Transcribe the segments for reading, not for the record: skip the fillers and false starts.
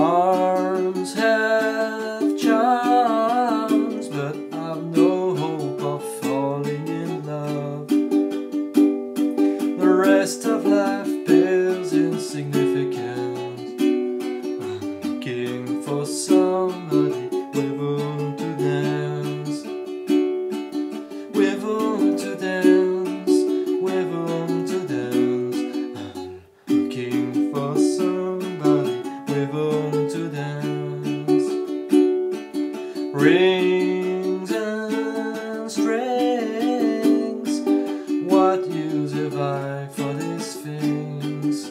Arms have charms, but I've no hope of falling in love. The rest of life bears insignificance. I'm looking for somebody with whom to dance, with whom to dance, with whom to dance. I'm looking for somebody with whom to dance. Rings and strings, what use have I for these things?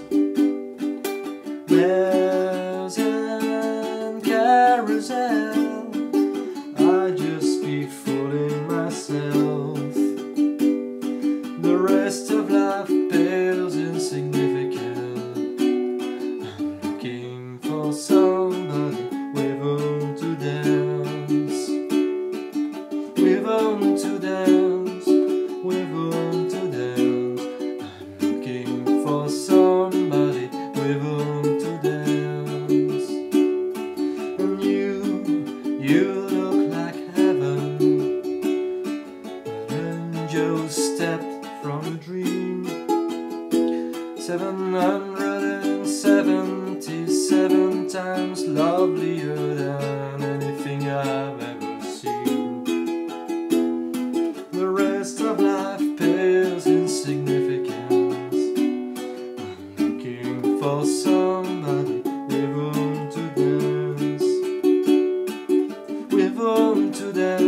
Bells and carousel, I just be fooling myself. The rest of life pales insignificant. I'm looking for somebody with whom to dance, with whom to dance, with whom to dance. I'm looking for somebody with whom to dance. And you look like heaven, an angel stepped from a dream. 777 times lovelier than anything I've ever seen. The rest of life pales insignificance. I'm looking for somebody with whom to dance, with whom to dance.